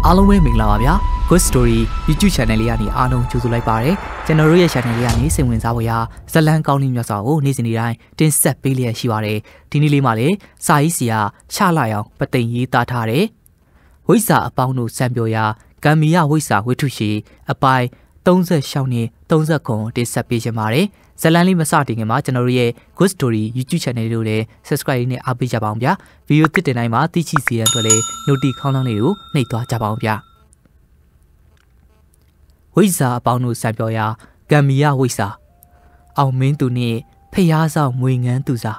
အားလုံးပဲမင်္ဂလာပါဗျာ Good Story YouTube Channel လေးကနေအားလုံးကြိုဆိုလိုက်ပါရစေကျွန်တော်တို့ရဲ့ Channel လေးကနေစိတ်ဝင်စားဖို့ရာဇလန်းကောင်းလေးမျိုးစွာကိုနေ့စဉ်နေ့တိုင်းတင်ဆက်ပေးလျက်ရှိပါတယ်ဒီနေ့လေးမှာလည်းစာရေးဆရာချလာအောင်ပသိမ်ရေးသားထားတဲ့ဝိဇ္ဇာအပေါင်းတို့စံပြောရာဂမ်မီယဝိဇ္ဇာဝိထုရှိအပိုင်း36နဲ့39တင်ဆက်ပေးခြင်းပါတယ်ဇလန်းလေးမစတင်ခင်မှာကျွန်တော်တို့ရဲ့ Good Story YouTube Channel လေးကိုလည်း Subscribe နဲ့အားပေးကြပါအောင်ဗျာဗီဒီယိုတစ်တင်တိုင်းမှာသိချစီရန်အတွက်လည်း Notify ခေါင်းလောင်းလေးကိုနှိပ်သွားကြပါအောင်ဗျာဝိဇ္ဇာအပေါင်းတို့စံပြောရာဂမ်မီယဝိဇ္ဇာအောင်မင်းသူနှင့်ဖျားဆောင်ငွေငန်းသူစာ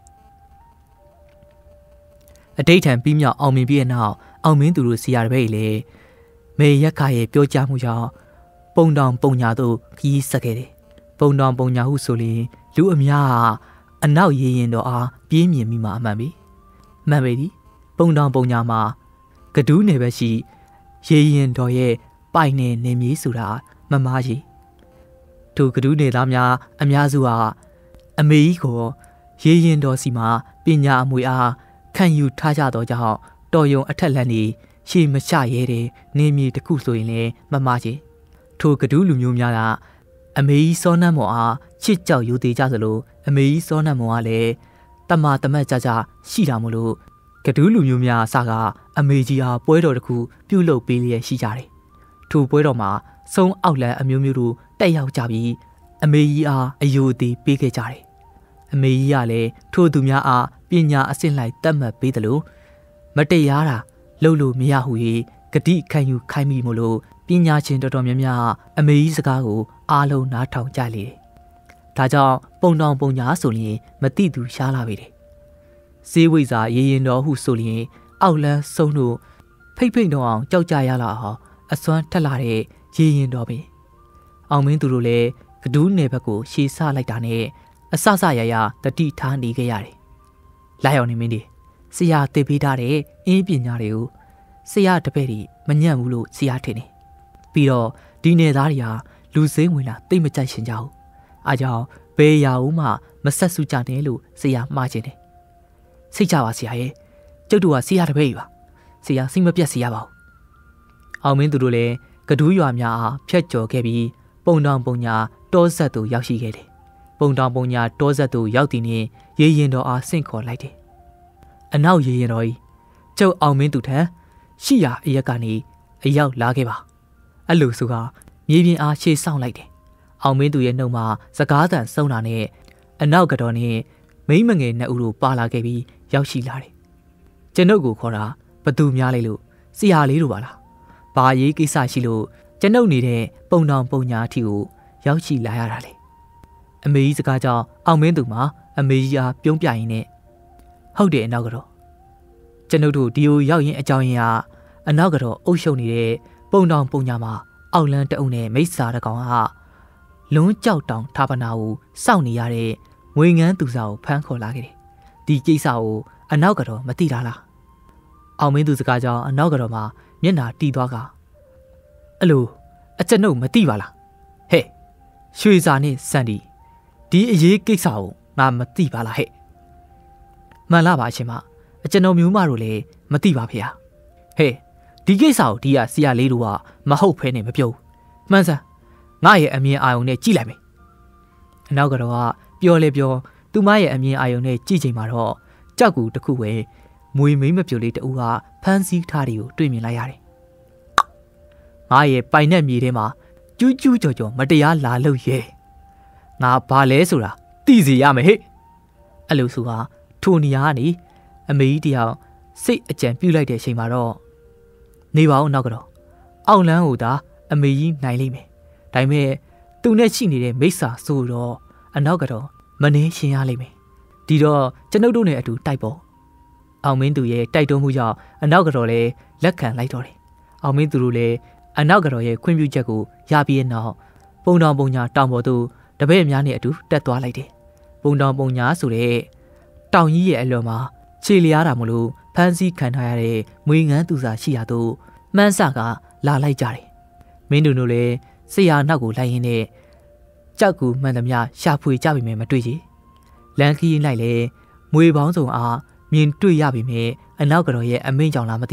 အတိတ်ထံပြီးမြောက်အောင်မြင်ပြီးတဲ့နောက်အောင်မင်းသူတို့စီရတဲ့ဘက်လေမေရက်ခါရဲ့ပြောကြားမှုကြောင့်ပုံတောင်ပုံညာတို့ခီးဆက်ခဲ့တယ်ပုံတောင်ပုံညာဟုဆိုရင်လူအများဟာအနောက်ရေရင်တော်အားပြေးမြင်မိမှာအမှန်ပဲမှန်ပေသည်ပုံတောင်ပုံညာမှာကဒူးနယ်ပဲရှိရေရင်တော်ရဲ့ပိုင်နယ်နေမြေဆိုတာမမားကြီးသူကဒူးနယ်သားများအများစုဟာအမေကြီးကိုရေရင်တော်စီမှာပညာအမွေအားခံယူထားကြတော့ကြောင့်တော်ယုံအထက်လက်နေရှေမချရဲတဲ့နေမြေတစ်ခုဆိုရင်လည်းမမားကြီးထိုကဒူးလူမျိုးများကအမေကြီးစောနတ်မော်အားချစ်ကြောက်ယူသေးကြသလိုအမေကြီးစောနတ်မော်ကလည်းတမတမတ်ကြကြရှိတာမို့လို့ကဒူးလူမျိုးများအစကအမေကြီးအားပွဲတော်တစ်ခုပြုလုပ်ပေးလျက်ရှိကြတယ်။ထိုပွဲတော်မှာစုံအောက်လန်အမျိုးမျိုးတို့တက်ရောက်ကြပြီးအမေကြီးအားအယုအသေးပေးခဲ့ကြတယ်။အမေကြီးကလည်းထိုသူများအားပညာအဆင့်လိုက်တတ်မှတ်ပေးတယ်လို့မတရားတာလုပ်လို့မရဟု၍ဂတိခံယူခိုင်းမိမို့လို့ပညာရှင်တော်တော်များများအမေကြီးစကားကိုအားလုံးနားထောင်ကြလေတယ်။ဒါကြောင့်ပုံတောင်ပုံညာဆိုရင်မတိသူရှားလာပြီတယ်။စေးဝိဇာရေရင်တော်ဟုဆိုရင်အောက်လန်းဆုံးတို့ဖိတ်ဖိတ်တော့အောင်ကြောက်ကြရလာအောင်အစွမ်းထက်လာတဲ့ရေရင်တော်ပဲ။အောင်မင်းသူတို့လည်းကဒူးနယ်ဘက်ကိုရှေ့ဆလိုက်တာနဲ့အဆဆရရတတိထားနေခဲ့ရတယ်။လာရောက်နေမင်းဒီဆရာသိပေးထားတဲ့အင်းပညာတွေကိုဆရာတပည့်တွေမညံ့ဘူးလို့ဆရာထင်တယ်။ပြီးတော့ဒီနယ်သားတွေဟာလူစိမ်းဝင်လာတိတ်မကြိုက်ရှင်ကြဘူး။အားကြောင့်ဘယ်ရာဦးမှမဆက်စုကြနဲ့လို့ဆရာမှားခြင်းတယ်။စိတ်ကြပါဆရာရဲ့ကျုပ်တို့ကဆရာတပည့်ပါ။ဆရာစိတ်မပြတ်ဆရာပါဘူး။အောင်မင်းသူတို့လည်းကဒူးရွာများအားဖျက်ကျော်ခဲ့ပြီးပုံတောင်ပုံညာတောဆက်သို့ရောက်ရှိခဲ့တယ်။ပုံတောင်ပုံညာတောဆက်သို့ရောက်တည်နေရေရင်တော်အားဆင့်ခေါ်လိုက်တယ်။အနောက်ရေရင်တော်ကြီးကျုပ်အောင်မင်းသူထံရှိရာအရက်ကနေအရောက်လာခဲ့ပါအဲ့လိုဆိုကမြေပြင်အားရှေ့ဆောင်လိုက်တယ်အောင်မင်းသူရဲ့နှုတ်မှာစကားသံစုံတာနဲ့အနောက်ကတော့နဲ့မိမငယ်နှစ်ဦးတို့ပါလာခဲ့ပြီးရောက်ရှိလာတယ်ကျွန်ုပ်ကိုခေါ်တာဘသူများလဲလို့ဆရာလေးတို့ပါလားဘာရေးကိစ္စရှိလို့ကျွန်ုပ်နေတဲ့ပုံတောင်ပုံညာအထိကိုရောက်ရှိလာရတာလေအမေကြီးစကားကြောင့်အောင်မင်းသူမှာအမေကြီးအားပြုံးပြရင်းနဲ့ဟုတ်တယ်အနောက်ကတော့ကျွန်ုပ်တို့ဒီကိုရောက်ရင်အကြောင်းရင်းကအနောက်ကတော့အုပ်ရှုပ်နေတဲ့ပုံတောင်ပုံညာမှာအောက်လန်းတအုပ်နဲ့မိစ္ဆာတကောင်ကလွန်းကြောက်တောင်ဌာပနာကိုစောင့်နေရတဲ့ငွေငန်းသူစာကိုဖမ်းခေါ်လာခဲ့တယ်။ဒီကိစ္စကိုအနောက်ကတော့မသိတာလား။အောင်မင်းသူစကားကြောင့်အနောက်ကတော့မှမျက်နှာတီးသွားကအဲ့လိုအကျွန်ုပ်မသိပါလား။ဟဲ့ရွှေစာနဲ့စန်ဒီဒီအရေးကိစ္စကိုငါမသိပါလားဟဲ့။မှန်လားပါအရှင်မအကျွန်ုပ်မျိုးမတို့လည်းမသိပါဖေ။ဟဲ့ဒီကိစ္စကိုဒီကဆရာလေးတို့ကမဟုတ်ဖဲနဲ့မပြောဘူးမှန်စမ်းငါရဲ့အမြင်အာရုံနဲ့ကြည့်လိုက်မယ်အနောက်ကတော့ကပြောလဲပြောသူမရဲ့အမြင်အာရုံနဲ့ကြည့်ချိန်မှာတော့ကြောက်ကူတစ်ခုပဲမွေမိမ့်မပြိုလေးတူကဖမ်းဆီးထားတွေကိုတွေ့မြင်လိုက်ရတယ်ငါရဲ့ပိုင်နဲ့မြေထဲမှာကျူးကျူးကြော်ကြော်မတရားလာလို့ရဲငါဘာလဲဆိုတာသိစီရမယ်ဟဲ့အဲ့လိုဆိုတာထိုနေရာကနေအမေကြီးတယောက်စိတ်အကြံပြုတ်လိုက်တဲ့အချိန်မှာတော့နေပါဦးနောက်ကတော့အောက်လန်းကိုသာအမေကြီးနိုင်လိမ့်မယ်ဒါပေမဲ့သူနဲ့ရှိနေတဲ့မိစ္ဆာဆိုတော့အနောက်ကတော့မနှင်းရှင်ရလိမ့်မယ်ဒီတော့ကျွန်ုပ်တို့နဲ့အတူတိုက်ပေါ့အောင်မင်းသူရဲ့တိုက်တွန်းမှုကြောင့်အနောက်ကတော့လည်းလက်ခံလိုက်တော့တယ်အောင်မင်းသူတို့လည်းအနောက်ကတော့ရဲ့ခွင့်ပြုချက်ကိုရပြီးနောက်ပုံတောင်ပုံညာတောင်ပေါ်သို့တပည့်များနဲ့အတူတက်သွားလိုက်တယ်ပုံတောင်ပုံညာဆိုတဲ့တောင်ကြီးရဲ့အလွန်မှာခြေလျားတာမလို့ဖမ်းဆီးခံထားရတဲ့မွေငန်းသူစာရှိရာသို့မှန်းဆကလာလိုက်ကြတယ်မင်းတို့လည်းဆရာနောက်ကိုလိုက်ရင်းနဲ့ကြောက်ကူမှန်သမျှရှာဖွေကြပြီမတွေ့ချေလန်ခီးလိုက်လေမွေပေါင်းစုံအားမြင်တွေ့ရပြီမဲ့အနောက်ကတော့ရဲ့အမိန့်ကြောင့်လားမသိ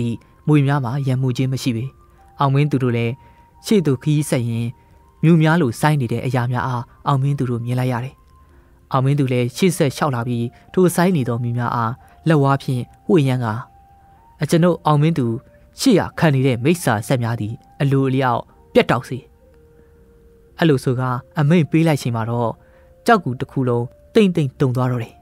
မွေများမှာရံမှုချင်းမရှိပေအောင်မင်းသူတို့လည်းရှေ့သို့ခရီးဆက်ရင်မြူများလိုစိုင်းနေတဲ့အရာများအားအောင်မင်းသူတို့မြင်လိုက်ရတယ်အောင်မင်းသူလည်းရှေ့ဆက်လျှောက်လာပြီးထိုစိုင်းနေသောမြူများအားလက်ဝါးဖြင့်ဝှေ့ရမ်းကအကျွန်ုပ်အောင်မင်းသူရှေ့ရခံနေတဲ့မိစ္ဆာဆက်များသည်အလိုအလျောက်ပြတ်တောက်စေအဲ့လိုဆိုကအမိန့်ပေးလိုက်ချိန်မှာတော့ကြောက်ကူတစ်ခုလုံးတိမ်တိမ်တုံသွားတော့တယ်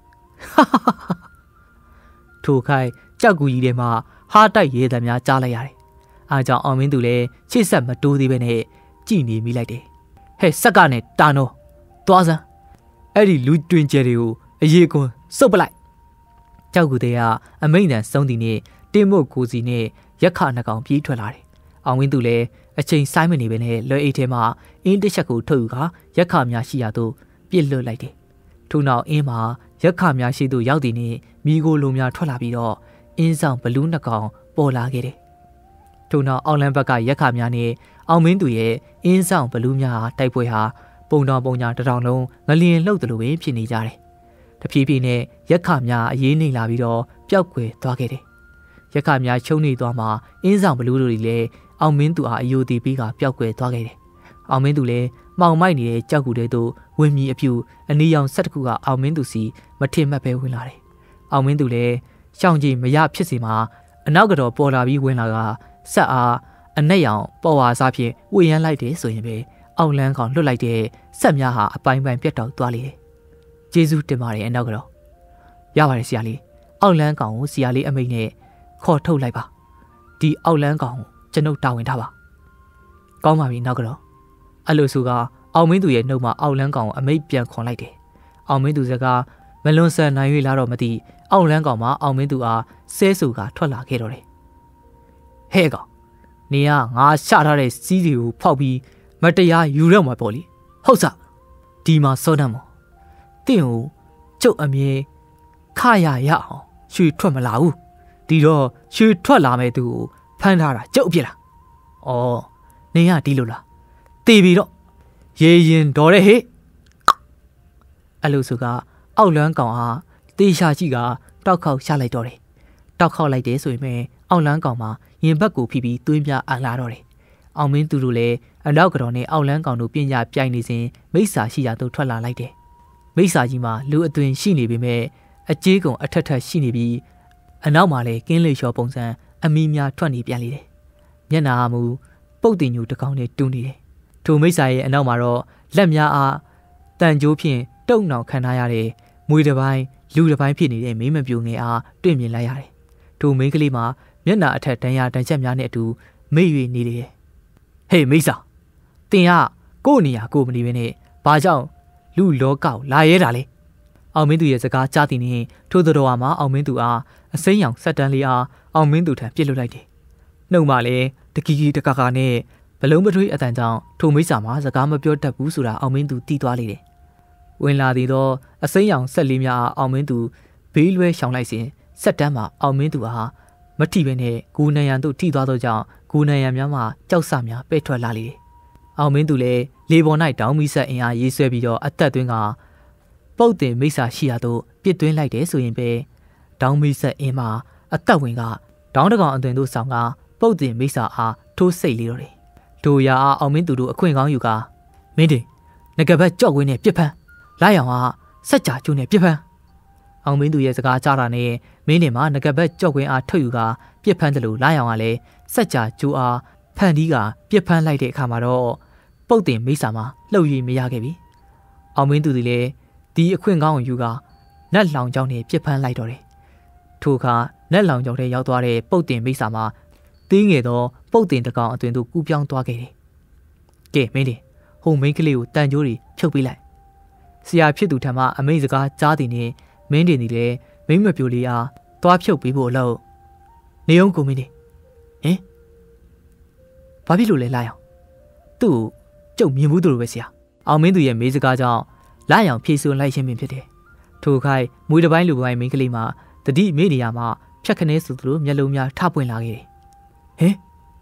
ထိုခိုင်ကြောက်ကူကြီးထဲမှာဟားတိုက်ရဲသမားကြားလိုက်ရတယ်အားကြောင့်အောင်မင်းသူလည်းရှေ့ဆက်မတိုးသေးပဲနဲ့ကြည်နေမိလိုက်တယ်ဟဲ့စက်ကနဲ့တာနောသွားစမ်းအဲ့ဒီလူတွင်ကျဲတွေကိုအရေးကွန်းစုပ်ပလိုက်ကြောက်ကူတဲ့ကအမိန့်တန်ဆုံးသည်နဲ့တင်းမို့ကိုစီနဲ့ရက်ခနှကောင်ပြေးထွက်လာတယ်အောင်မင်းသူလည်းအချိန်ဆိုင်မနေပဲနဲ့လွယ်အိတ်ထဲမှာအင်းတစ်ချက်ကိုထုတ်ယူကရက်ခများရှိရာသို့ပြစ်လွတ်လိုက်တယ်ထို့နောက်အင်းမှာရက်ခများရှိသို့ရောက်သည်နှင့်မိโกလိုများထွက်လာပြီးတော့အင်းဆောင်ဘလူးနှကောင်ပေါ်လာခဲ့တယ်ထို့နောက်အောင်လန်းဘက်ကရက်ခများနဲ့အောင်မင်းသူရဲ့အင်းဆောင်ဘလူးများတိုက်ပွဲဟာပုံတော်ပုံညာတထောင်လုံးငလျင်လှုပ်တယ်လို့ပဲဖြစ်နေကြတယ်တဖြည်းဖြည်းနဲ့ရက်ခများအေးနေလာပြီးတော့ပျောက်ကွယ်သွားခဲ့တယ်ရက်ခများချုံနေသွားမှာအင်းဆောင်ဘလူးတို့တွေလည်းအောင်မင်းသူအားအယိုတီးပြီးကပျောက်ကွယ်သွားခဲ့တယ်အောင်မင်းသူလည်းမှောင်မိုက်နေတဲ့ကြောက်ကူတဲ့သို့ဝင်မြီအပြူအနီရောင်ဆက်တစ်ခုကအောင်မင်းသူစီမထင်မှတ်ပဲဝင်လာတယ်အောင်မင်းသူလည်းရှောင်းကြီးမရဖြစ်စီမှာအနောက်ကတော့ပေါ်လာပြီးဝင်လာကဆက်အားအနက်ရောင်ပေါ်ဝါစားဖြင့်ဝေရမ်းလိုက်တယ်ဆိုရင်ပဲအောင်လန်းကောင်လွတ်လိုက်တဲ့ဆက်များဟာအပိုင်းပိုင်းပြတ်တောက်သွားလေတယ်ကျေးဇူးတင်ပါတယ်အနောက်ကတော့ရပါတယ်ဆရာလေးအောင်လန်းကောင်ကိုဆရာလေးအမိန့်နဲ့ခေါ်ထုတ်လိုက်ပါဒီအောင်လန်းကောင်ကိုကျွန်ုပ်တာဝန်ထားပါကောင်းပါပြီနောက်ကတော့အဲ့လိုဆိုကအောင်မင်းသူရဲ့နှုတ်မှာအောင်လန်းကောင်ကိုအမိန့်ပြန်ခွန်လိုက်တယ်အောင်မင်းသူစကားမလွန်ဆန်နိုင်၍လာတော့မသိအောင်လန်းကောင်မှာအောင်မင်းသူအားဆဲဆူကထွက်လာခဲ့တော့တယ်ဟဲ့ကောင်နေကငါရှာထားတဲ့စီးတွေကိုဖောက်ပြီးမတရားယူရမှာပေါ့လေဟုတ်စားဒီမှာစောတမ်းမော်တင့်ကိုကျုပ်အမြဲခရရအောင်ရွှေထွက်မလာဘူးဒီတော့ရွှေထွက်လာမဲ့သူကိုဖမ်းထားတာကျုပ်အပြစ်လားဩနေရဒီလိုလားတေးပြီတော့ရေရင်တော်တဲ့ဟဲ့အဲ့လိုဆိုကအောက်လွမ်းကောင်အားတေးရှာကြည့်ကတောက်ခေါက်ရှာလိုက်တော့တယ်တောက်ခေါက်လိုက်တယ်ဆိုရင်အောက်လန်းကောင်မှာရင်ဘက်ကိုဖိပြီးသွေးပြအန်လာတော့တယ်အောင်မင်းသူတို့လည်းအနောက်ကတော့နဲ့အောက်လန်းကောင်တို့ပြင်ညာပြိုင်နေစဉ်မိစ္ဆာရှိရာသို့ထွက်လာလိုက်တယ်မိစ္ဆာကြီးမှာလူအသွင်ရှိနေပေမဲ့အကျေးကုံအထက်ထက်ရှိနေပြီးအနောက်မှာလည်းကင်းလေလျှော်ပုံစံအမီများထွက်နေပြန်လေတယ်မျက်နာမူပုတ်တင်ညူတကောင်နဲ့တူးနေတယ်ထိုမိစ္ဆာရဲ့အနောက်မှာတော့လက်များအားတန်ကြိုးဖြင့်တုံနှောင်ခံထားရတဲ့မွေတစ်ပိုင်းလူတစ်ပိုင်းဖြစ်နေတဲ့မင်းမပြိုငယ်အားတွေ့မြင်လိုက်ရတယ်ထိုမိန်းကလေးမှာမျက်နာအထက်တန်ရာတန်ချက်များနဲ့အတူမိတ်၍နေတယ်ဟေးမိစ္ဆာတင်ကကို့နေရာကိုမနေဘဲနဲ့ဘာကြောင့်လူလောကကိုလာရဲတာလဲအောင်မင်းသူရဲ့စကားကြားသည်နှင့်ထိုတော်တော်မှာအောင်မင်းသူအားအစိမ်းရောင်ဆက်တန်းလေးအားအောင်မင်းသူထံပြစ်လွတ်လိုက်တယ်နှုတ်မှလည်းတကီကြီးတကကာနဲ့ဘလုံးပထွေးအတန်ကြောင့်ထိုမိစ္ဆာမှာစကားမပြောတတ်ဘူးဆိုတာအောင်မင်းသူသိသွားလေတယ်ဝင်လာသည်တော့အစိမ်းရောင်ဆက်လေးများအောင်မင်းသူဘေးလွဲရှောင်လိုက်စဉ်ဆက်တန်းမှာအောင်မင်းသူအားမထီပဲနဲ့ဂူနံရံတို့ထိသွားသောကြောင့်ဂူနံရံများမှာကြောက်စများပဲ့ထွက်လာလေတယ်အောင်မင်းသူလည်းလေပေါ်၌တောင်းမိဆက်အင်အားရေးဆွဲပြီးတော့အသက်သွင်းကပုတ်တင်မိစ္ဆာရှိရာသို့ပြစ်သွင်းလိုက်တယ်ဆိုရင်ပဲတောင်းမိဆက်အင်းမှာအသက်ဝင်ကတောင်းတကောင်အသွင်တို့ဆောင်ကပုတ်တင်မိစ္ဆာအားထိုးစိတ်လေတော့တယ်တို့ရာအားအောင်မင်းသူတို့အခွင့်ကောင်းယူကမင်းတင်ငကဘက်ကြော့ကွင်းနဲ့ပြစ်ဖမ်းလာရောင်ကစက်ကြာကျိုးနဲ့ပြစ်ဖမ်းအောင်မင်းသူရဲ့စကားကြားတာနဲ့မင်းတင်မှာငကဘက်ကြော့ကွင်းအားထုတ်ယူကပြစ်ဖမ်းတယ်လို့လာရောင်ကလည်းစက်ကြာကျိုးအားဖန်တီးကပြစ်ဖမ်းလိုက်တဲ့အခါမှာတော့ပုတ်တင်မိစ္ဆာမှာလှုပ်ရည်မရခဲ့ပြီအောင်မင်းသူဒီလေဒီအခွင့်ကောင်းကိုယူကနတ်လောင်ကြောင်းနဲ့ပြစ်ဖမ်းလိုက်တော့တယ်ထိုအခါနတ်လောင်ကြောင်းထဲရောက်သွားတဲ့ပုတ်တင်မိစ္ဆာမှာသေးငယ်သောပုတ်တင်တကောင်အသွင်သို့ကူးပြောင်းသွားခဲ့တယ်ကဲမင်းတင်ဟိုမိန်းကလေးကိုတန်ကြိုးတွေဖြုတ်ပေးလိုက်ဆရာဖြစ်သူထံမှအမိန့်စကားကြားသည်နှင့်မင်းတင်သည်လည်းမိန်းမပြိုလေးအားသွားဖြုတ်ပေးဖို့အလို့နေအောင်ကိုမင်းတင်ဟင်ဘာဖြစ်လို့လဲလာအောင်သူ့ကျုပ်မြင်ဘူးသူလိုပဲဆရာအောင်မင်းသူရဲ့မေးစကားကြောင့်လာရောင်ဖြေဆိုလိုက်ခြင်းပင်ဖြစ်တယ်ထိုခိုင်မွေးတစ်ပိုင်းလူပိုင်းမိန်းကလေးမှာတတိမေ့နေရမှာဖြတ်ခနဲဆိုသူတို့မျက်လုံးများထပွင့်လာခဲ့တယ်ဟင်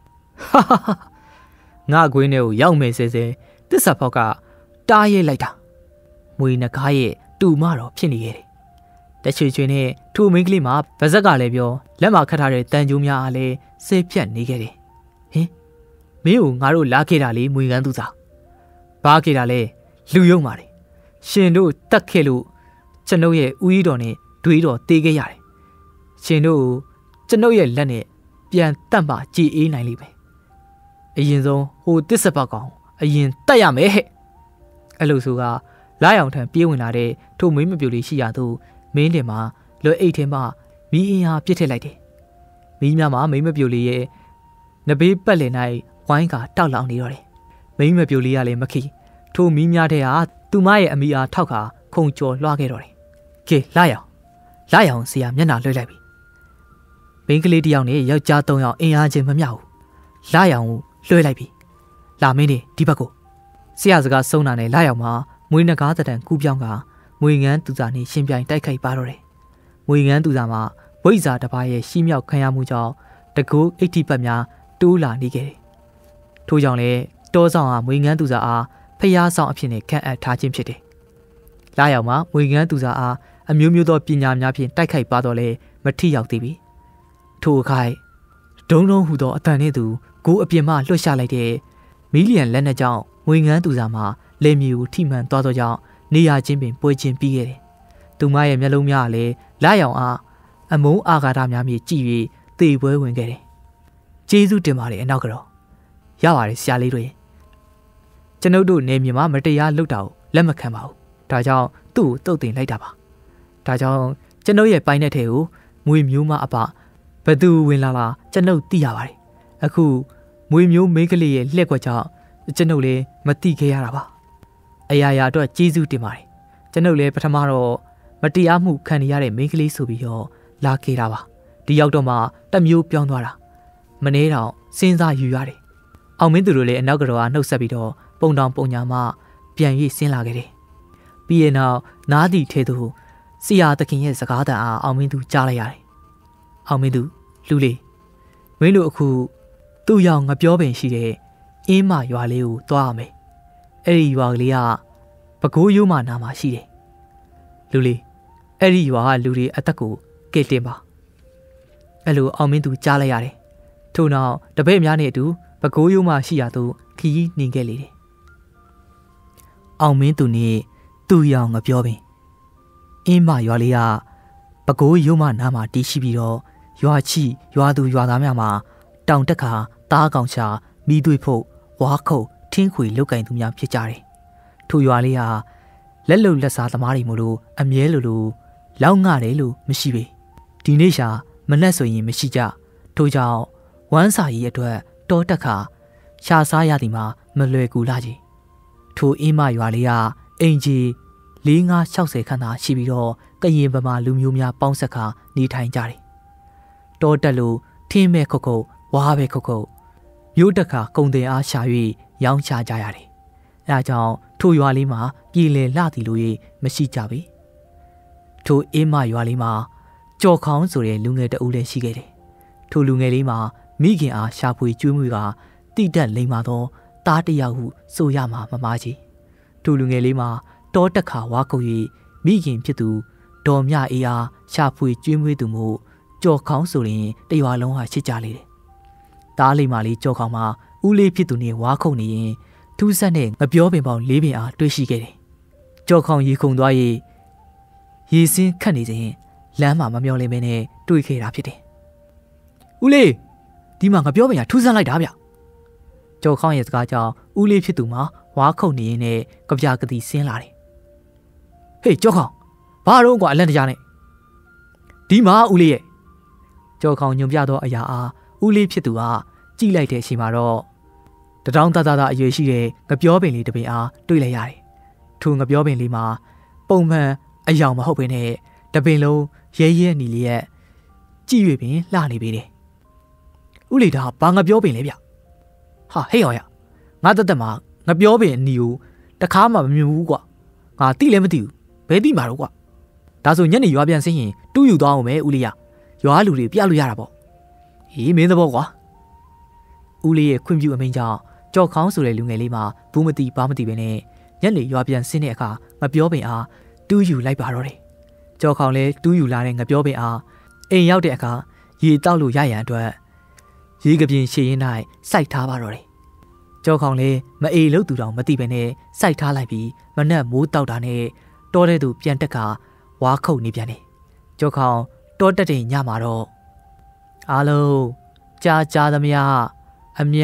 ငါကွင်းထဲကိုရောက်မယ်ဆဲဆဲတစ္ဆာဖောက်ကတားရဲလိုက်တာမွေနှကားရဲ့တူမတော်ဖြစ်နေခဲ့တယ်တချွေချွေနဲ့ထိုမိန်းကလေးမှာဗဇက်ကလည်းပြောလက်မှာခတ်ထားတဲ့တန်ကြိုးများအားလည်းဆေးဖြတ်နေခဲ့တယ်ဟင်မင်းကိုငါတို့လာခဲ့တာလေမွေငန်းသူသားဘာခဲ့တာလဲလူယုံပါလေရှင်တို့တတ်ခဲ့လို့ကျွန်ုပ်ရဲ့ဦးကြီးတော်နဲ့တွေးတော်တေးခဲ့ရတယ်ရှင်တို့ကျွန်ုပ်ရဲ့လက်နဲ့ပြန်တတ်မှကြည်အေးနိုင်လိမ့်မယ်အရင်ဆုံးဟိုတစ်စပတ်ကောင်အရင်တတ်ရမယ်ဟဲ့အဲ့လိုဆိုကလာရောင်ထံပြေးဝင်လာတဲ့ထိုမင်းမပြူလေးရှိရသူမင်းတင်မှာလွယ်အိတ်ထဲမှာမီးအင်အားပြစ်ထည့်လိုက်တယ်မီးများမှာမင်းမပြူလေးရဲ့နဘေးပတ်လည်၌ဝိုင်းကတောက်လောင်နေတော့တယ်မင်းမပြူလေးကလည်းမခီထိုမီးများတဲ့ဟာသူမရဲ့အမိအားထောက်ခါခုံကျော်လွှားခဲ့တော့တယ်ကဲလာရောင်ဆရာမျက်နှာလွှဲလိုက်ပြီမင်းကလေးတယောက်နဲ့ယောက်ျား၃ယောက်အင်အားချင်းမမျှဘူးလာရောင်ကိုလွှဲလိုက်ပြီလာမင်းနေဒီဘက်ကိုဆရာစကားဆုံးတာနဲ့လာရောင်မှာမွေးနဂါးတံကူးပြောင်းကမွေငန်းသူစာနဲ့ရှင်ပြိုင်တိုက်ခိုက်ပါတော့တယ်မွေငန်းသူစာမှာဝိဇ္ဇာတစ်ပါးရဲ့ရှီးမြောက်ခံရမှုကြောင့်တကူအဋ္ဌိပတ်များတိုးလာနေခဲ့တယ်ထို့ကြောင့်လေတောဆောင်ဟာမွေငန်းသူစာအားဖျားဆောင်အဖြစ်နဲ့ခန့်အပ်ထားခြင်းဖြစ်တယ်လာရောင်မှာမွေငန်းသူစာအားအမျိုးမျိုးသောပညာများဖြင့်တိုက်ခိုက်ပါတော့လေမထိရောက်သေးပြီထိုအခါဒုံဟူသောအတန်နှင့်သူကိုအပြင်မှလွှတ်ချလိုက်တဲ့မီလီယံလက်နက်ကြောင့်မွေငန်းသူစာမှာလေမြူကိုထိမှန်သွားသောကြောင့်နေရချင်းပင်ပွဲချင်းပြီးခဲ့တယ်။သူမရဲ့မျက်လုံးများကလည်းလာရောင်အားအမုန်းအာဃာတများမြည်ကြည့်၍သေပွဲဝင်ခဲ့တယ်။ကျေးဇူးတင်ပါတယ်အနောက်ကတော့ရပါတယ်ဆရာလေးတွေကျွန်ုပ်တို့နေမြေမှာမတရားလုပ်တာကိုလက်မခံပါဘူး။ဒါကြောင့်သူ့ကိုတုတ်တင်လိုက်တာပါ။ဒါကြောင့်ကျွန်ုပ်ရဲ့ပိုင်းတဲ့ထဲကိုမွေမျိုးမအပဘသူဝင်လာကျွန်ုပ်သိရပါတယ်။အခုမွေမျိုးမိန်းကလေးရဲ့လှက်ကွက်ကြောင့်ကျွန်ုပ်လည်းမသိခဲ့ရတာပါအရာရာအတွက်ကျေးဇူးတင်ပါတယ်ကျွန်ုပ်လည်းပထမတော့မတရားမှုခံရတဲ့မိန်းကလေးဆိုပြီးတော့လာခဲ့တာပါဒီရောက်တော့မှတမျိုးပြောင်းသွားတာမနေတော့စဉ်းစားယူရတယ်အောင်မင်းသူတို့လည်းအနောက်ကတော့နှုတ်ဆက်ပြီးတော့ပုံတောင်ပုံညာမှပြန်၍ဆင်းလာခဲ့တယ်ပြီးရင်တော့နားသည့်ထဲသို့ဆရာသခင်ရဲ့စကားတန်အားအောင်မင်းသူကြားလိုက်ရတယ်အောင်မင်းသူလူလေးမင်းတို့အခုသူ့ရောက်ငပြောပင်ရှိတဲ့အင်းမရွာလေးကိုသွားရမယ်အဲ့ဒီရွာကလေးကပကိုးရိုးမနာမှာရှိတယ်လူလေးအဲ့ဒီရွာကလူတွေအသက်ကိုကဲတင်ပါအဲ့လိုအောင်မင်းသူကြားလိုက်ရတယ်ထို့နောက်တပည့်များနဲ့အတူပကိုးရိုးမရှိရသူခီးနေခဲ့လေတယ်အောင်မင်းသူနဲ့သူ့ရောက်ငပြောပင်အင်းမရွာလေးကပကိုးရိုးမနာမှာတည်ရှိပြီးတော့ရွာချီရွာသူရွာသားများမှာတောင်တက်ခါတားကောင်ရှာမိသွေးဖို့ဝါခုတ်ထင်းခွေလုတ်ကင်သူများဖြစ်ကြတယ်။ထိုရွာလေးဟာလက်လုံလက်စားသမားတွေမို့လို့အမြဲလိုလောက်ငှတယ်လို့မရှိပေ။ဒီနေ့ရှာမနှက်ဆိုရင်မရှိကြ။ထို့ကြောင့်ဝမ်းစာကြီးအတွက်တောတက်ခါရှာစားရသည်မှာမလွယ်ကူလာကြီး။ထိုအင်းမရွာလေးကအင်ဂျီ4560ခန်းသာရှိပြီးတော့ကရင်ဗမာလူမျိုးများပေါင်းဆက်ခါနေထိုင်ကြတယ်။တောတက်လို့ထင်းမဲ့ခုတ်ခုတ်ဝါးပဲခုတ်ခုတ်မြို့တက်ခါကုံတင်အားရှာ၍ရောင်းချကြရတယ်။အဲဒါကြောင့်ထိုရွာလေးမှာပြည်လည်လှသည်လို့မရှိကြပေ။ထိုအင်းမရွာလေးမှာကြော်ခေါင်းဆိုတဲ့လူငယ်တအုပ်လည်းရှိခဲ့တယ်။ထိုလူငယ်လေးမှာမိခင်အားရှာဖွေကျွေးမွေးကတိတက်လိမ့်မာသောတားတယောက်ဟုဆိုရမှာမမားကြီး။ထိုလူငယ်လေးမှာတောတက်ခါဝါကုတ်၍မိခင်ဖြစ်သူဒေါ်မြအေးအားရှာဖွေကျွေးမွေးသူမို့ကြော်ခေါင်းဆိုရင်တရွာလုံးဟာချစ်ကြလေတယ်။တားလိမ္မာလေးကြော်ခေါင်းမှာဦးလေးဖြစ်သူနဲ့ဝါခုန်နေရင်ထူးဆန်းတဲ့ငပြောပင်ပေါင်း၄ပင်အားတွေ့ရှိခဲ့တယ်။ကြော်ခေါင်းရေခုန်သွား၍ရေစင်းခတ်နေစဉ်လမ်းမှာမမျောလင်းမင်းနဲ့တွေ့ခဲ့တာဖြစ်တယ်။ဦးလေးဒီမှာငပြောပင်ကထူးဆန်းလိုက်တာဗျ။ကြော်ခေါင်းရဲ့စကားကြောင့်ဦးလေးဖြစ်သူမှာဝါခုန်နေရင်နဲ့ကြပြကတိဆင်းလာတယ်။ဟေးကြော်ခေါင်းဘာတော့ကွာအလန့်တကြားနဲ့ဒီမှာဦးလေးရဲ့ကြော်ခေါင်းညွန်ပြသောအရာအားဦးလေးဖြစ်သူကကြည့်လိုက်တဲ့အချိန်မှာတော့တတောင်းတသားအရွယ်ရှိတဲ့ငပြောပင်လေးတစ်ပင်အားတွေ့လိုက်ရတယ်။ထိုငပြောပင်လေးမှာပုံမှန်အယောင်မဟုတ်ဘဲနဲ့တပင်လုံးရဲရဲနီလျက်ကြည့်၍ပင်လှနေပေတယ်။ဦးလေးဒါဘာငပြောပင်လဲဗျ။ဟာဟေ့အောင်ရငါတက်တက်မှာငပြောပင်အနီကိုတခါမှမမြင်ဘူးကွာ။ငါတိလည်းမသိဘူး။ဘယ်တိမှာတော့ကွာ။ဒါဆိုညနေရွာပြန်ဆင်းရင်တူးယူသွားအောင်မယ်ဦးလေးရ။ရွာလူတွေပြလို့ရတာပေါ့။ဟေးမင်းသဘောကွာ။ဦးလေးရဲ့ခွင့်ပြုအမိန့်ကြောင့်ကြော်ခေါင်းဆိုတဲ့လူငယ်လေးမှာဘူးမသိဘာမသိပဲနဲ့ညနေရွာပြန်ဆင်းတဲ့အခါငပြောပင်အားတူးယူလိုက်ပါတော့တယ်။ကြော်ခေါင်းလည်းတူးယူလာတဲ့ငပြောပင်အားအိမ်ရောက်တဲ့အခါရေတောက်လို့ရရန်အတွက်ရေကပြင်းရှည်ရင်၌စိုက်ထားပါတော့တယ်ကြောခေါင်လည်းမအေးလို့သူတော်မသိပဲနဲ့စိုက်ထားလိုက်ပြီးမနက်မိုးတောက်တာနဲ့တောထဲသူပြန်တက်ကဝါခုတ်နေပြန်တယ်ကြောခေါင်တောတက်တဲ့ညမှာတော့အားလုံးကြားသမျှအမြ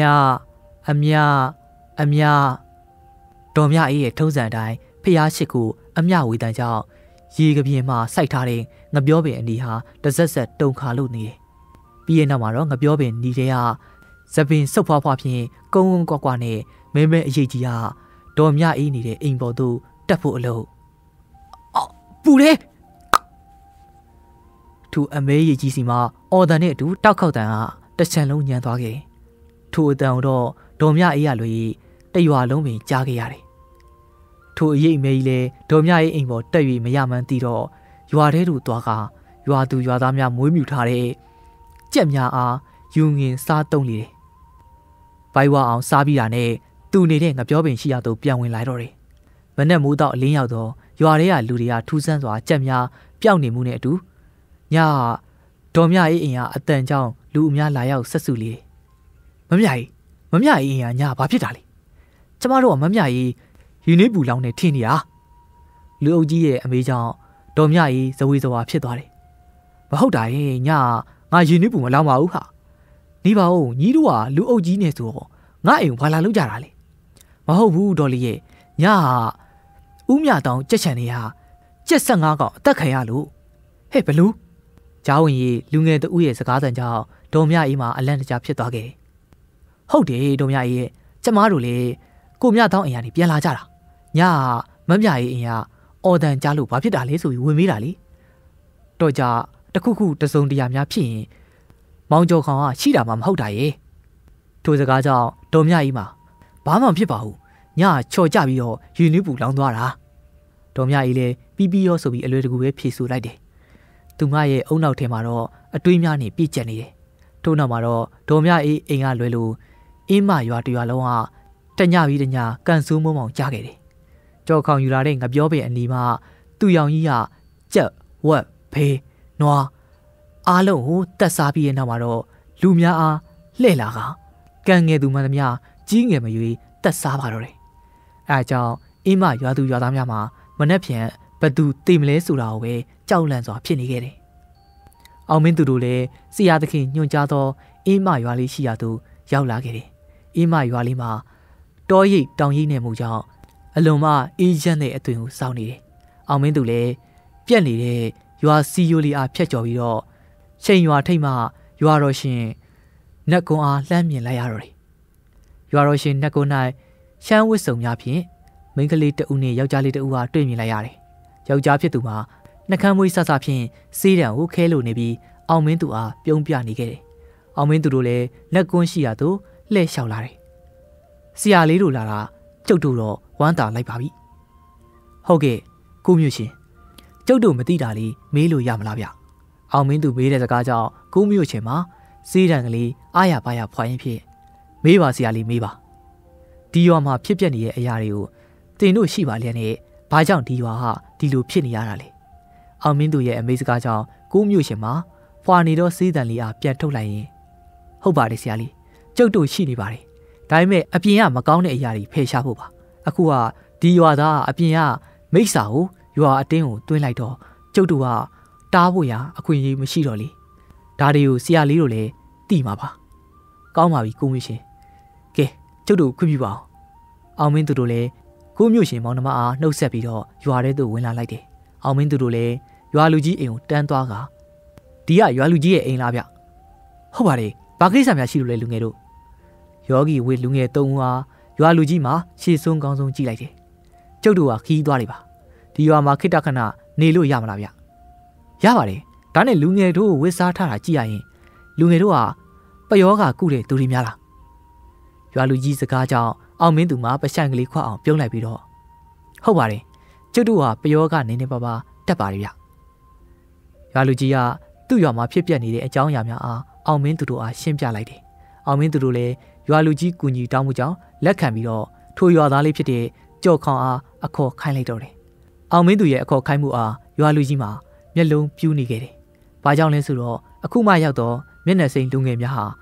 တော်မြအေးရဲ့ထုံးစံအတိုင်းဖျားရှိကိုအမြဝေတန်ကြောင့်ရေကပြင်းမှာစိုက်ထားတဲ့ငပြောပင်အနီဟာတဆက်ဆက်တုံခါလို့နေတယ်ပြီးရင်နောက်မှာတော့ငပြောပင်နီတဲ့ကဇပင်စုပ်ဖွားဖွားဖြင့်ကုန်းကွာနဲ့မဲအရေးကြီးဟာဒေါ်မြအေးနေတဲ့အိမ်ပေါ်သို့တက်ဖို့အလို့ပူတယ်သူအမဲရည်ကြီးစီမှာအော်တန်နဲ့အတူတောက်ခောက်တန်ကတစ်ချံလုံးညံသွားခဲ့ထိုအတန်တော့ဒေါ်မြအေးရလွေတရွာလုံးပင်ကြားခဲ့ရတယ်ထိုအရေးအမဲကြီးလဲဒေါ်မြအေးအိမ်ပေါ်တက်၍မရမှန်းသိတော့ရွာထဲသို့သွားကရွာသူရွာသားများမွေးမြူထားတဲ့ကြက်များအားယူငင်စားတုံးလေတယ်ဘိုင်ဝါအောင်စားပြီးတာနဲ့သူနေတဲ့ငပြောပင်ရှိရသို့ပြန်ဝင်လာတော့တယ်မနဲ့မိုးတော့အလင်းရောက်တော့ရွာထဲကလူတွေကထူးဆန်းစွာကြက်များပျောက်နေမှုနဲ့အတူညဒေါ်မြအေးအိမ်ကအတန်ကြောင့်လူအများလာရောက်ဆက်စုလေမမြအေးအိမ်ကညဘာဖြစ်တာလဲကျမတို့ကမမြအေးယူနေပူလောင်းနေထင်းနေတာလူအုပ်ကြီးရဲ့အမေကြောင့်ဒေါ်မြအေးဇဝေဇဝါဖြစ်သွားတယ်မဟုတ်တာရဲ့ညငါယူနေပူမလောင်းပါဘူးဟာနေပါဦးညီတို့ကလူအုပ်ကြီးနေဆိုတော့ငါအိမ်ဘာလာလုပ်ကြတာလဲမဟုတ်ဘူးဒေါ်လေးရဲ့ညဦးမြတောင်ကြက်ချန်နေဟာကြက်15កောင်အသက်ခံရလို့ဟဲ့ဘလူးကြားဝင်ရီလူငယ်တဦးရဲ့စကားသံကြောင့်ဒေါ်မြအေးမှာအလန့်တကြားဖြစ်သွားခဲ့တယ်ဟုတ်တယ်ဒေါ်မြအေးရဲ့ကျမတို့လေကိုမြတောင်အိမ်ကနေပြန်လာကြတာညမမြအေးအိမ်ကအော်တန်ကြားလို့ဘာဖြစ်တာလဲဆိုပြီးဝင်မေးတာလေတော့ကြတခုခုတစုံတရာများဖြစ်ရင်မောင်ကျော်ခေါင်ကရှိတာမှမဟုတ်တာရဲ့ထိုစကားကြောင့်ဒေါ်မြအေးမှာဘာမှမဖြစ်ပါဘူးညချော်ကြပြီးတော့ယူနီပူလောင်းသွားတာဒေါ်မြအေးလည်းပြီးရောဆိုပြီးအလွယ်တကူပဲဖြေဆိုလိုက်တယ်သူမရဲ့အုံနောက်ထဲမှာတော့အတွေးများနေပြည့်ကျက်နေတယ်ထို့နောက်မှာတော့ဒေါ်မြအေးအိမ်ကလွယ်လို့အင်းမရွာတရွာလုံးကတညပြီးတညကန်ဆိုးမုံမောင်ကြားခဲ့တယ်ကြော်ခေါင်ယူလာတဲ့ငပြောပင်အနီးမှာသူ့ရောင်ကြီးကကြက်ဝက်ဖေးနွားအားလုံးကိုတက်စားပြီးတဲ့နောက်မှာတော့လူများအားလှည့်လာကကန်ငယ်သူမှန်သမျှကြီးငယ်မရွေးတက်စားပါတော့တယ်အဲအကြောင်းအင်းမရွာသူရွာသားများမှာမနှက်ဖြန်ဘသူတိမလဲဆိုတာကိုပဲကြောက်လန့်စွာဖြစ်နေခဲ့တယ်အောင်မင်းသူတို့လည်းဆရာသခင်ညွှန်ကြားသောအင်းမရွာလေးရှိရာသို့ရောက်လာခဲ့တယ်အင်းမရွာလေးမှာတောရိပ်တောင်ရိပ်နဲ့မှုကြောင့်အလွန်မှအေးချမ်းတဲ့အသွင်ကိုစောင့်နေတယ်အောင်မင်းသူလည်းပြက်နေတဲ့ရွာစီယိုလီအားဖြတ်ကျော်ပြီးတော့ချိန်ရွာထိတ်မှရွာတော်ရှင်နတ်ကွန်းအားလှမ်းမြင်လိုက်ရတော့တယ်ရွာတော်ရှင်နတ်ကွန်း၌ရှမ်းဝစ်စုံများဖြင့်မိန်းကလေးတဦးနဲ့ယောက်ျားလေးတဦးအားတွေ့မြင်လိုက်ရတယ်ယောက်ျားဖြစ်သူမှာနှကမ်းမွေးဆဆဖြင့်စေးတံကိုခဲလို့နေပြီးအောင်မင်းသူအားပြုံးပြနေခဲ့တယ်အောင်မင်းသူတို့လည်းလက်ကွန်းရှိရာသို့လှည့်လျှောက်လာတယ်ဆရာလေးတို့လာတာကျုပ်တို့တော့ဝမ်းသာလိုက်ပါပြီဟုတ်ကဲ့ကိုမျိုးရှင်ကျုပ်တို့မသိတာလေးမေးလို့ရမလားဗျအောင်မင်းသူမေးတဲ့စကားကြောင့်ကိုမျိုးရှင်မှာစေးတံကလေးအားရပါရဖွာရင်းဖြင့်မေးပါဆရာလေးမေးပါဒီရွာမှာဖြစ်ပျက်နေတဲ့အရာတွေကိုတင်တို့ရှိပါလျက်နဲ့ဘာကြောင့်ဒီရွာဟာဒီလိုဖြစ်နေရတာလဲအောင်မင်းသူရဲ့အမေးစကားကြောင့်ကိုမျိုးရှင်မှာဖွာနေတော့စေးတံလေးအားပြန်ထုတ်လိုက်ရင်ဟုတ်ပါတယ်ဆရာလေးကျုပ်တို့ရှိနေပါတယ်ဒါပေမဲ့အပြင်ကမကောင်းတဲ့အရာတွေဖယ်ရှားဖို့ပါအခုကဒီရွာသားအပြင်ကမိစ္ဆာကိုရွာအတင်းကိုတွင်းလိုက်တော့ကျုပ်တို့ကတားဖို့ရအခွင့်အရေးမရှိတော့လေဒါတွေကိုဆရာလေးတို့လည်းသိမှာပါကောင်းပါပြီကိုမျိုးရှင်ကဲကျုပ်တို့ခွင့်ပြုပါအောင်မင်းသူတို့လည်းကိုမျိုးရှင်မောင်နှမအားနှုတ်ဆက်ပြီးတော့ရွာထဲသို့ဝင်လာလိုက်တယ်အောင်မင်းသူတို့လည်းရွာလူကြီးအိမ်ကိုတန်းသွားကဒီကရွာလူကြီးရဲ့အိမ်လားဗျဟုတ်ပါတယ်ဘာကိစ္စများရှိလို့လဲလူငယ်တို့ယောဂီဝေလူငယ်၃ဦးအားရွာလူကြီးမှာရှေ့ဆုံးကောင်းဆုံးကြည့်လိုက်တယ်ကျုပ်တို့ကခီးသွားတယ်ပါဒီရွာမှာခိတ္တခဏနေလို့ရမလားဗျရပါတယ်ဒါနဲ့လူငယ်တို့ဝစ်စားထားတာကြည့်ရရင်လူငယ်တို့ကပယောဂကုတဲ့သူတွေများလားရွာလူကြီးစကားကြောင့်အောင်မင်းသူမှာပဆိုင်ကလေးခွတ်အောင်ပြုံးလိုက်ပြီးတော့ဟုတ်ပါတယ်ကျုပ်တို့ကပယောဂနေနေပါပါတက်ပါတယ်ဗျရွာလူကြီးကသူ့ရွာမှာဖြစ်ပျက်နေတဲ့အကြောင်းအရာများအားအောင်မင်းသူတို့အားရှင်းပြလိုက်တယ်အောင်မင်းသူတို့လည်းရွာလူကြီးကူညီတောင်းမှုကြောင့်လက်ခံပြီးတော့ထိုရွာသားလေးဖြစ်တဲ့ကြော်ခေါင်အားအခေါ်ခိုင်းလိုက်တော့တယ်အောင်မင်းသူရဲ့အခေါ်ခိုင်းမှုအားရွာလူကြီးမှာမျက်လုံးပြူးနေခဲ့တယ်ဘာကြောင့်လဲဆိုတော့အခုမှရောက်တော့မျက်နှာစိမ်းလူငယ်များဟာ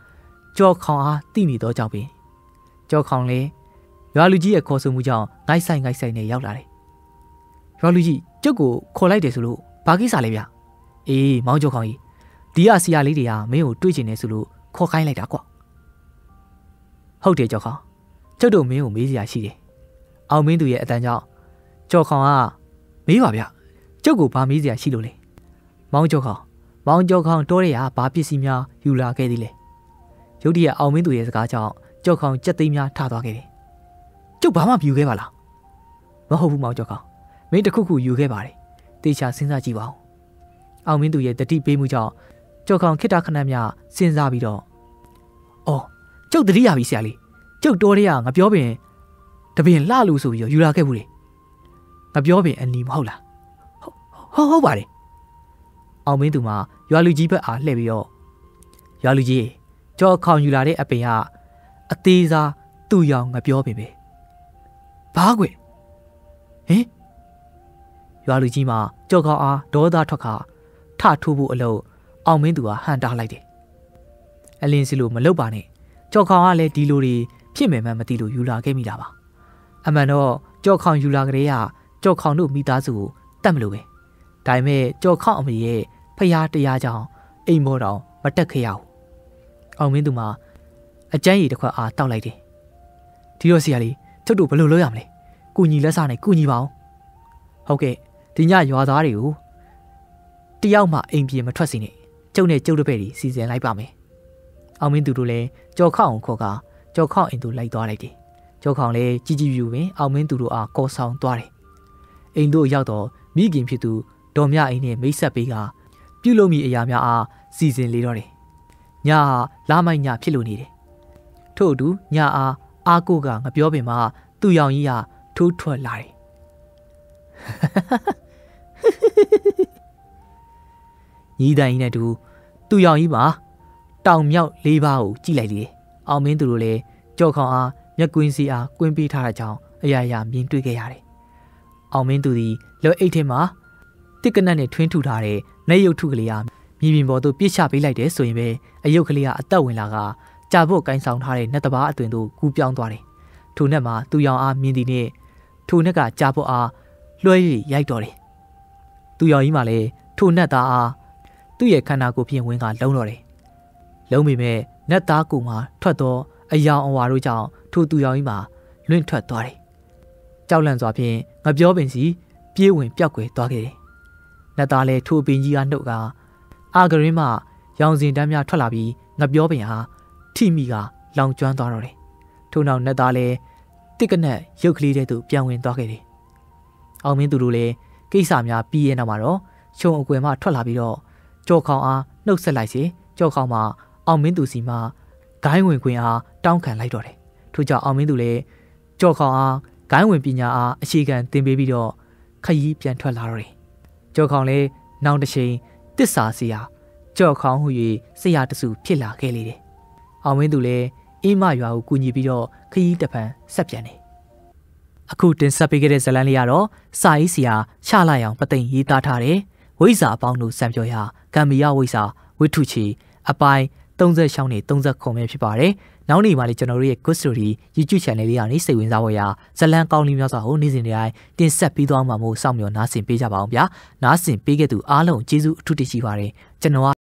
ကြော်ခေါင်အားတိနေတော့ကြောင့်ပင်ကြော်ခေါင်လေရွာလူကြီးရဲ့ခေါ်ဆိုမှုကြောင့်ငိုက်ဆိုင်နဲ့ရောက်လာတယ်ရွာလူကြီးကျုပ်ကိုခေါ်လိုက်တယ်ဆိုလို့ဘာကိစ္စလဲဗျအေးမောင်ကြော်ခေါင်ကြီးဒီကဆရာလေးတွေကမင်းကိုတွေ့ချင်နေဆိုလို့ခေါ်ခိုင်းလိုက်တာကွာဟုတ်တယ်ကြော်ခေါင်ကျုပ်တို့မင်းကိုမေးစရာရှိတယ်အောင်မင်းသူရဲ့အတန်းကြောင့်ကြော်ခေါင်ကမေးပါဗျကျုပ်ကိုဘာမေးစရာရှိလို့လဲမောင်ကြော်ခေါင်တိုးရဲကဘာပစ္စည်းများယူလာခဲ့သေးလဲရုတ်တရက်အောင်မင်းသူရဲ့စကားကြောင့်ကြော်ခေါင်ကြက်သိမ်းများထသွားခဲ့တယ်ကျုပ်ဘာမှမယူခဲ့ပါလားမဟုတ်ဘူးမောင်ကြော်ခေါင်မင်းတခုယူခဲ့ပါတယ်တေချာစဉ်းစားကြည့်ပါဦးအောင်မင်းသူရဲ့တတိပေးမှုကြောင့်ကြော်ခေါင်ခိတ္တခဏများစဉ်းစားပြီးတော့အော်ကျုပ်တတိရပြီဆရာလေးကျုပ်တိုးရဲကငါပြောပင်တပင်လှလို့ဆိုပြီးယူလာခဲ့ဘူးလေငါပြောပင်အနီမဟုတ်လားဟုတ်ပါတယ်အောင်မင်းသူမှာရွာလူကြီးဘက်အားလှည့်ပြီးတော့ရွာလူကြီးကြော်ခေါင်ယူလာတဲ့အပင်ကအသေးစားသူ့ရောင်ငါပြောပင်ပဲဘာကွဟင်ရွာလူကြီးမှာကြော်ခေါင်အားဒေါသထွက်ခါထထိုးဖို့အလို့အောင်မင်းသူကဟန်တားလိုက်တယ်အလင်းစီလို့မလုပ်ပါနဲ့ကြော်ခေါင်ကလည်းဒီလိုတွေဖြစ်မယ်မှမသိလို့ယူလာခဲ့မိတာပါအမှန်တော့ကြော်ခေါင်ယူလာကြတဲ့ကကြော်ခေါင်တို့မိသားစုကိုတတ်မလို့ပဲဒါပေမဲ့ကြော်ခေါင်အမေရဲ့ဖျားတရားကြောင့်အိမ်မောတော်မတက်ခဲ့ရဘူးအောင်မင်းသူမှာအကျန်းရည်တစ်ခွက်အားတောက်လိုက်တယ်ဒီတော့ဆရာလေးကျုပ်တို့ဘယ်လိုလုပ်ရမလဲကုညီလက်စားနဲ့ကုညီပါအောင်ဟုတ်ကဲ့ဒီညရွာသားတွေကိုတယောက်မှအိမ်ပြေမထွက်စီနဲ့ကျုပ်နဲ့ကျုပ်တို့ပဲဒီစီစဉ်လိုက်ပါမယ်အောင်မင်းသူတို့လည်းကြော်ခေါင်ခေါ်ကကြော်ခေါင်အိမ်သူလိုက်သွားလိုက်တယ်ကြော်ခေါင်လည်းကြီးကြီးပြူပင်အောင်မင်းသူတို့အားကော်ဆောင်သွားတယ်အိမ်တို့ရောက်တော့မိခင်ဖြစ်သူဒေါ်မြအိမ်နဲ့မိတ်ဆက်ပေးကပြုလုပ်မိအရာများအားစီစဉ်လေတော့တယ်ညဟာလာမိုက်ညဖြစ်လို့နေတယ်ထို့အတူညအားကိုကငပြောပင်မှာသူ့ရောင်ကြီးကထိုးထွက်လာတယ်ညီးတိုင်းနဲ့တူသူ့ရောင်ကြီးမှာတောင်မြောက်၄ပါးကိုကြည့်လိုက်လေအောင်မင်းသူတို့လည်းကြော်ခေါင်အားမျက်ကွင်းစီအားကွင်းပေးထားတဲ့ကြောင့်အရာရာမြင်တွေ့ခဲ့ရတယ်အောင်မင်းသူသည်လောအိတ်ထဲမှာတစ်ကနက်နဲ့ထွင်းထူထားတဲ့နေရုပ်ထုကလေးအားမြေပြင်ပေါ်သို့ပြစ်ချပေးလိုက်တယ်ဆိုရင်ပဲအယုတ်ကလေးကအသက်ဝင်လာကကြာဖို့ကိုင်းဆောင်ထားတဲ့နတ်တဘာအတွင်သို့ကူးပြောင်းသွားတယ်ထိုနက်မှာသူရောင်အားမြင်သည်နဲ့ထိုနက်ကကြာဖို့အားလွှဲ၍ရိုက်တော်တယ်သူရောင်ကြီးမှလည်းထိုနက်သားအားသူ့ရဲ့ခန္ဓာကိုယ်ဖြင့်ဝင်ကလုံးတော်တယ်လုံးပေမဲ့နတ်သားကိုမှထွက်သောအယောင်အဝါတို့ကြောင့်ထိုသူရောင်ကြီးမှာလွင့်ထွက်သွားတယ်ကြောက်လန့်စွာဖြင့်ငပြောပင်စီပြေးဝင်ပြောက်ကွယ်သွားခဲ့တယ်နတ်သားလည်းထိုပင်ကြီးကနှုတ်ကအာဂရင်းမှရောင်စင်တန်းများထွက်လာပြီးငပြောပင်ဟာထိမိကလောင်ကျွမ်းသွားတော့တယ်ထို့နောက်နတ်သားလည်းတစ်ကနက်ရုပ်ကလေးတဲ့သို့ပြန်ဝင်သွားခဲ့တယ်အောင်မင်းသူတို့လည်းကိစ္စများပြီးရဲ့နောက်မှာတော့ခြုံအကွယ်မှထွက်လာပြီးတော့ကြော်ခေါင်အားနှုတ်ဆက်လိုက်စေကြော်ခေါင်မှာအောင်မင်းသူစီမှဂိုင်းဝင်ခွင်အားတောင်းခံလိုက်တော့တယ်ထို့ကြောင့်အောင်မင်းသူလည်းကြော်ခေါင်အားဂိုင်းဝင်ပညာအားအခြေခံသင်ပေးပြီးတော့ခရီးပြန်ထွက်လာတော့တယ်ကြော်ခေါင်လည်းနောင်တစ်ချိန်တစ္ဆာစီယာကြော်ခေါင်ဟူ၍ဆရာတစုဖြစ်လာခဲ့လေတယ်အောင်မင်းသူလည်းအေးမရွာကိုကူညီပြီးတော့ခရီးတစ်ဖန်ဆက်ပြန်တယ်အခုတင်ဆက်ပေးခဲ့တဲ့ဇာတ်လမ်းလေးကတော့စာရေးဆရာချလာရောင်ပသိမ်ရေးသားထားတဲ့ဝိဇ္ဇာအပေါင်းတို့စံပြောရာကံမီယဝိဇ္ဇာဝိထုချီအပိုင်း36နဲ့39ပဲဖြစ်ပါတယ်။နောက်နေ့မှလည်းကျွန်တော်တို့ရဲ့ Good Story YouTube Channel လေးကနေစိတ်ဝင်စားဖို့ရာဇာတ်လမ်းကောင်းလေးများစွာကိုနေ့စဉ်တိုင်းတင်ဆက်ပေးသွားမှာမို့စောင့်မျှော်နားဆင်ပေးကြပါအောင်ဗျာ။နားဆင်ပေးခဲ့သူအားလုံးကျေးဇူးအထူးတင်ရှိပါတယ်။ကျွန်တော်